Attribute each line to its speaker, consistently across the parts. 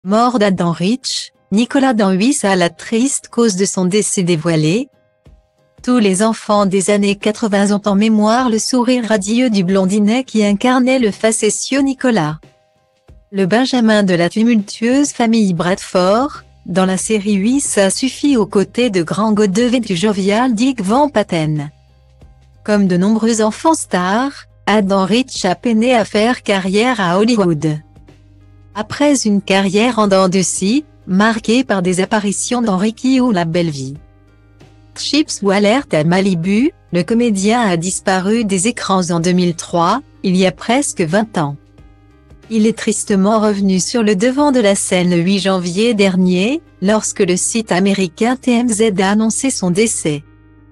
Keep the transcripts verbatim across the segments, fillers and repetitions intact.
Speaker 1: Mort d'Adam Rich, Nicolas Danhuis a la triste cause de son décès dévoilée. Tous les enfants des années quatre-vingt ont en mémoire le sourire radieux du blondinet qui incarnait le facétieux Nicolas. Le Benjamin de la tumultueuse famille Bradford, dans la série Huit a suffi aux côtés de grands godets du jovial Dick Van Patten. Comme de nombreux enfants stars, Adam Rich a peiné à faire carrière à Hollywood. Après une carrière en dents de scie, marquée par des apparitions dans Ricky ou La Belle Vie, Chips ou Alerte à Malibu, le comédien a disparu des écrans en deux mille trois, il y a presque vingt ans. Il est tristement revenu sur le devant de la scène le huit janvier dernier, lorsque le site américain T M Z a annoncé son décès.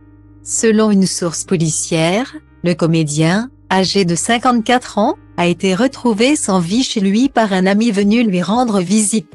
Speaker 1: Selon une source policière, le comédien, âgé de cinquante-quatre ans, a été retrouvé sans vie chez lui par un ami venu lui rendre visite.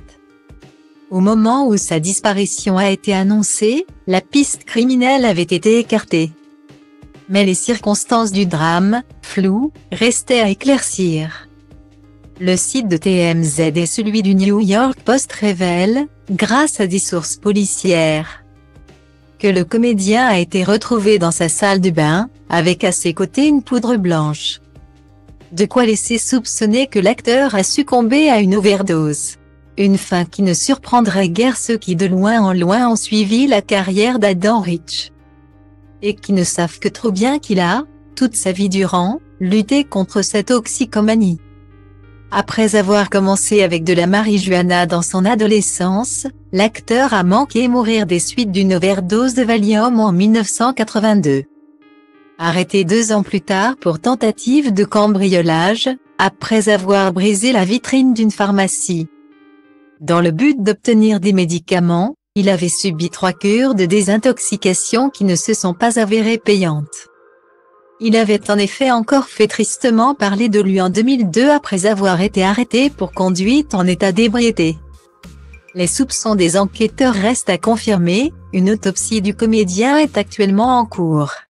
Speaker 1: Au moment où sa disparition a été annoncée, la piste criminelle avait été écartée. Mais les circonstances du drame, floues, restaient à éclaircir. Le site de T M Z et celui du New York Post révèlent, grâce à des sources policières, que le comédien a été retrouvé dans sa salle de bain, avec à ses côtés une poudre blanche. De quoi laisser soupçonner que l'acteur a succombé à une overdose. Une fin qui ne surprendrait guère ceux qui de loin en loin ont suivi la carrière d'Adam Rich. Et qui ne savent que trop bien qu'il a, toute sa vie durant, lutté contre cette toxicomanie. Après avoir commencé avec de la marijuana dans son adolescence, l'acteur a manqué mourir des suites d'une overdose de Valium en mille neuf cent quatre-vingt-deux. Arrêté deux ans plus tard pour tentative de cambriolage, après avoir brisé la vitrine d'une pharmacie. Dans le but d'obtenir des médicaments, il avait subi trois cures de désintoxication qui ne se sont pas avérées payantes. Il avait en effet encore fait tristement parler de lui en deux mille deux après avoir été arrêté pour conduite en état d'ébriété. Les soupçons des enquêteurs restent à confirmer, une autopsie du comédien est actuellement en cours.